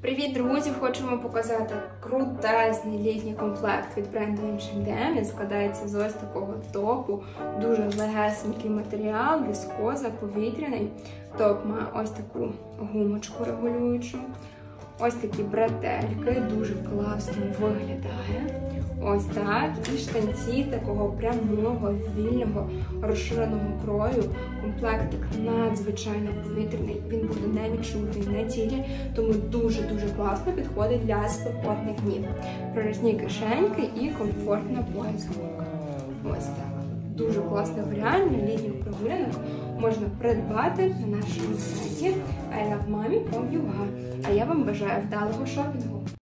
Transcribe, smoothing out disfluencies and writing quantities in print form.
Привіт, друзі! Хочемо показати крутезний літній комплект від бренду H&M. Він складається з ось такого топу. Дуже легесенький матеріал, віскоза, повітряний. Топ має ось таку гумочку регулюючу. Ось такі бретельки, дуже класно виглядає. Ось так. І штанці такого прямого, вільного, розширеного крою. Комплектик надзвичайно повітряний, він буде не відчутний на тілі, тому дуже-дуже класно підходить для спекотних днів. Прорізні кишеньки і комфортна пояс-гумка. Ось так. Дуже класний варіант для літніх прогулянок. Можна придбати на нашому сайті ilovemami.com.ua. А я вам бажаю вдалого шопінгу!